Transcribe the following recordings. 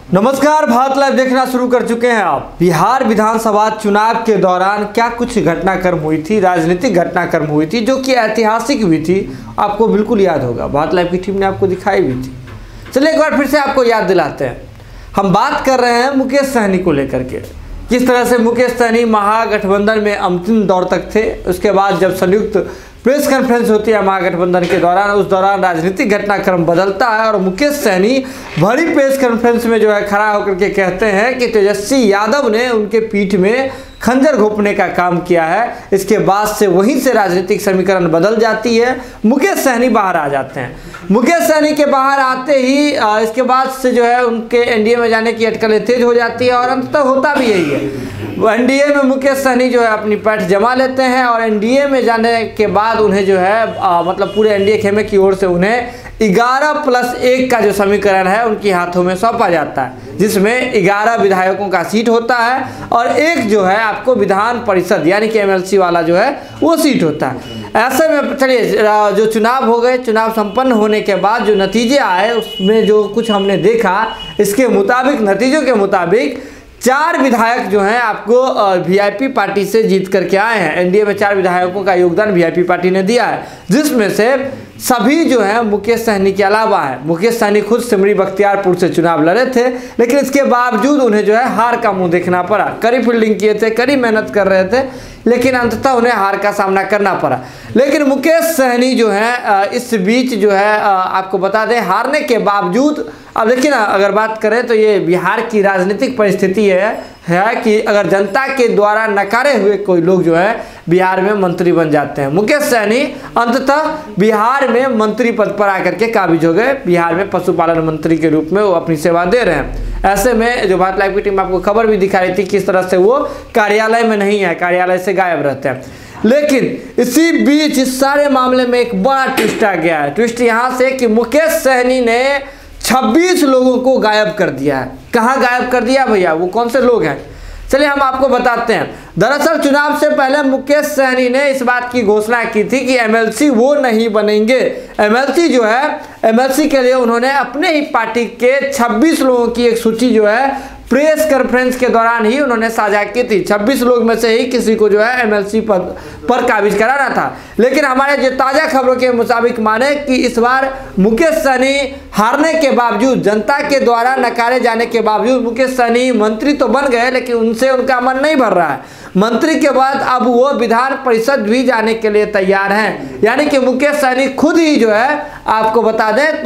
नमस्कार, भारत लाइव देखना शुरू कर चुके हैं आप। बिहार विधानसभा चुनाव के दौरान क्या कुछ घटनाक्रम हुई थी, राजनीतिक घटनाक्रम हुई थी जो कि ऐतिहासिक हुई थी, आपको बिल्कुल याद होगा। भारत लाइव की टीम ने आपको दिखाई भी थी। चलिए एक बार फिर से आपको याद दिलाते हैं। हम बात कर रहे हैं मुकेश सहनी को लेकर के। किस तरह से मुकेश सहनी महागठबंधन में अंतिम दौर तक थे। उसके बाद जब संयुक्त प्रेस कॉन्फ्रेंस होती है महागठबंधन के दौरान, उस दौरान राजनीतिक घटनाक्रम बदलता है और मुकेश सहनी बड़ी प्रेस कॉन्फ्रेंस में जो है खड़ा होकर के कहते हैं कि तेजस्वी यादव ने उनके पीठ में खंजर घोंपने का काम किया है। इसके बाद से वहीं से राजनीतिक समीकरण बदल जाती है। मुकेश सहनी बाहर आ जाते हैं। मुकेश सहनी के बाहर आते ही इसके बाद से जो है उनके एनडीए में जाने की अटकलें तेज हो जाती है और अंततः होता भी यही है। एनडीए में मुकेश सहनी जो है अपनी पैठ जमा लेते हैं और एनडीए में जाने के बाद उन्हें जो है मतलब पूरे एनडीए खेमे की ओर से उन्हें 11+1 का जो समीकरण है उनके हाथों में सौंपा जाता है, जिसमें 11 विधायकों का सीट होता है और एक जो है आपको विधान परिषद यानी कि एमएलसी वाला जो है वो सीट होता है। ऐसे में चलिए जो चुनाव हो गए, चुनाव संपन्न होने के बाद जो नतीजे आए उसमें जो कुछ हमने देखा, इसके मुताबिक नतीजों के मुताबिक 4 विधायक जो हैं आपको वीआईपी पार्टी से जीत करके आए हैं। एनडीए में 4 विधायकों का योगदान वीआईपी पार्टी ने दिया है, जिसमें से सभी जो है मुकेश सहनी के अलावा है। मुकेश सहनी खुद सिमरी बख्तियारपुर से चुनाव लड़े थे, लेकिन इसके बावजूद उन्हें जो है हार का मुंह देखना पड़ा। कड़ी फील्डिंग किए थे, कड़ी मेहनत कर रहे थे, लेकिन अंततः उन्हें हार का सामना करना पड़ा। लेकिन मुकेश सहनी जो है इस बीच जो है आपको बता दें, हारने के बावजूद अब देखिए ना, अगर बात करें तो ये बिहार की राजनीतिक परिस्थिति है कि अगर जनता के द्वारा नकारे हुए कोई लोग जो है बिहार में मंत्री बन जाते हैं। मुकेश सहनी अंततः बिहार में मंत्री पद पर आकर के काबिज हो गए। बिहार में पशुपालन मंत्री के रूप में वो अपनी सेवा दे रहे हैं। ऐसे में जो भारत लाइव की टीम आपको खबर भी दिखा रही थी किस तरह से वो कार्यालय में नहीं है, कार्यालय से गायब रहते हैं। लेकिन इसी बीच इस सारे मामले में एक बड़ा ट्विस्ट आ गया है। ट्विस्ट यहाँ से कि मुकेश सहनी ने 26 लोगों को गायब कर दिया है। कहाँ गायब कर दिया भैया, वो कौन से लोग हैं, चलिए हम आपको बताते हैं। दरअसल चुनाव से पहले मुकेश सहनी ने इस बात की घोषणा की थी कि एमएलसी वो नहीं बनेंगे। एमएलसी जो है, एमएलसी के लिए उन्होंने अपने ही पार्टी के 26 लोगों की एक सूची जो है प्रेस कॉन्फ्रेंस के दौरान ही उन्होंने साझा की थी। 26 लोग में से ही किसी को जो है एमएलसी पद पर काबिज कराना था। लेकिन हमारे जो ताज़ा खबरों के मुताबिक माने कि इस बार मुकेश सहनी हारने के बावजूद, जनता के द्वारा नकारे जाने के बावजूद मुकेश सहनी मंत्री तो बन गए, लेकिन उनसे उनका मन नहीं भर रहा है। मंत्री के बाद अब वो विधान परिषद भी जाने के लिए तैयार हैं। यानी कि मुकेश सहनी खुद ही जो है आपको बता दें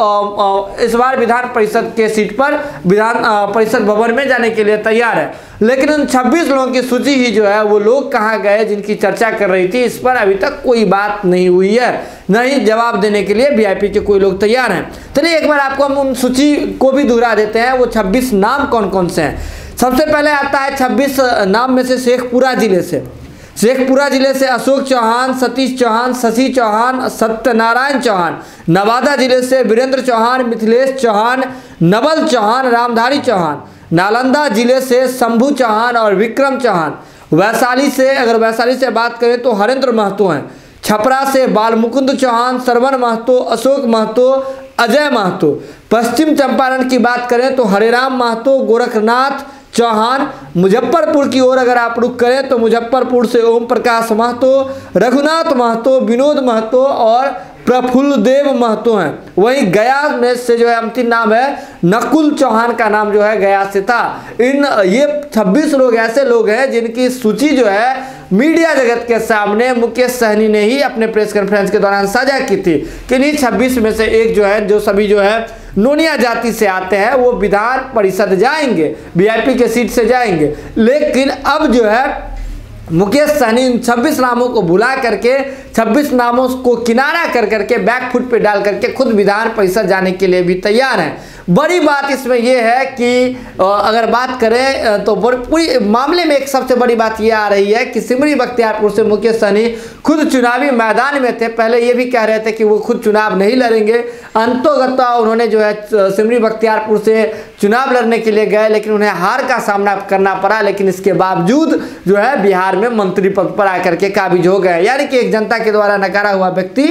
तो इस बार विधान परिषद के सीट पर विधान परिषद भवन में जाने के लिए तैयार है। लेकिन उन 26 लोगों की सूची ही जो है वो लोग कहाँ गए जिनकी चर्चा कर रही थी, इस पर अभी तक कोई बात नहीं हुई है, नहीं जवाब देने के लिए वीआईपी के कोई लोग तैयार हैं। चलिए एक बार आपको हम उन सूची को भी दोहरा देते हैं। वो 26 नाम कौन कौन से हैं। सबसे पहले आता है 26 नाम में से शेखपुरा जिले से। शेखपुरा जिले से अशोक चौहान, सतीश चौहान, शशि चौहान, सत्यनारायण चौहान। नवादा जिले से वीरेंद्र चौहान, मिथिलेश चौहान, नवल चौहान, रामधारी चौहान। नालंदा जिले से शंभू चौहान और विक्रम चौहान। वैशाली से, अगर वैशाली से बात करें तो हरेंद्र महतो हैं। छपरा से बालमुकुंद चौहान, श्रवण महतो, अशोक महतो, अजय महतो। पश्चिम चंपारण की बात करें तो हरेराम महतो, गोरखनाथ चौहान। मुजफ्फरपुर की ओर अगर आप रुख करें तो मुजफ्फरपुर से ओम प्रकाश महतो, रघुनाथ महतो, विनोद महतो और प्रफुल्ल देव महतो हैं। वहीं गया में से जो है अंतिम नाम है नकुल चौहान का नाम जो है गया से था। ये 26 लोग ऐसे लोग हैं जिनकी सूची जो है मीडिया जगत के सामने मुकेश सहनी ने ही अपने प्रेस कॉन्फ्रेंस के दौरान साझा की थी कि नहीं 26 में से एक जो है, जो सभी जो है नोनिया जाति से आते हैं वो विधान परिषद जाएंगे, वीआईपी के सीट से जाएंगे। लेकिन अब जो है मुकेश सहनी इन 26 नामों को भुला करके, 26 नामों को किनारा कर करके, बैक फुट पे डाल करके खुद विधान परिषद जाने के लिए भी तैयार हैं। बड़ी बात इसमें यह है कि अगर बात करें तो पूरी मामले में एक सबसे बड़ी बात यह आ रही है कि सिमरी बख्तियारपुर से मुकेश सहनी खुद चुनावी मैदान में थे। पहले ये भी कह रहे थे कि वो खुद चुनाव नहीं लड़ेंगे। अंतोगत्वा उन्होंने जो है सिमरी बख्तियारपुर से चुनाव लड़ने के लिए गए, लेकिन उन्हें हार का सामना करना पड़ा। लेकिन इसके बावजूद जो है बिहार में मंत्री पद पर आकर के काबिज हो गए। यानी कि एक जनता के द्वारा नकारा हुआ व्यक्ति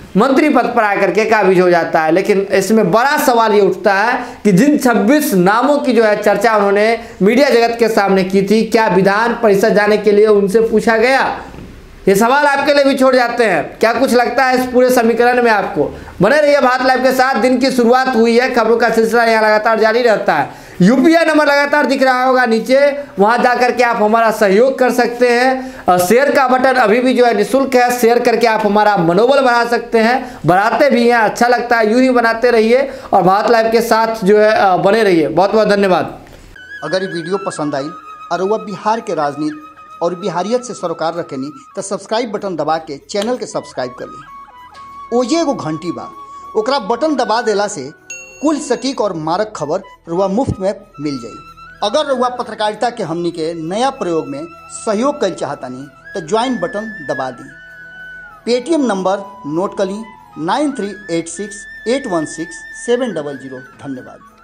मंत्री पद पर आकर के काबिज हो जाता है। लेकिन इसमें बड़ा सवाल ये उठता है कि जिन 26 नामों की जो है चर्चा उन्होंने मीडिया जगत के सामने की थी, क्या विधान परिषद जाने के लिए उनसे पूछा गया? ये सवाल आपके लिए भी छोड़ जाते हैं। क्या कुछ लगता है इस पूरे समीकरण में आपको? बने रहिए भारत लाइव के साथ। दिन की शुरुआत हुई है, खबरों का सिलसिला यहाँ लगातार जारी रहता है। यूपीआई नंबर लगातार दिख रहा होगा नीचे, वहां जाकर के आप हमारा सहयोग कर सकते हैं। शेयर का बटन अभी भी जो है निःशुल्क है, शेयर करके आप हमारा मनोबल बढ़ा सकते हैं, बढ़ाते भी हैं, अच्छा लगता है। यूं ही बनाते रहिए और भारत लाइव के साथ जो है बने रहिए। बहुत बहुत धन्यवाद। अगर ये वीडियो पसंद आई और वह बिहार के राजनीति और बिहारियत से सरोकार रखेनी तो सब्सक्राइब बटन दबा के चैनल के सब्सक्राइब कर ली। ओजे एगो घंटी बा, ओकरा बटन दबा देला से कुल सटीक और मारक खबर रुआ मुफ्त में मिल जाई। अगर रुआ पत्रकारिता के हमनी के नया प्रयोग में सहयोग कर चाहतानी तो ज्वाइन बटन दबा दी। पेटीएम नंबर नोट कर ली 9386816700। धन्यवाद।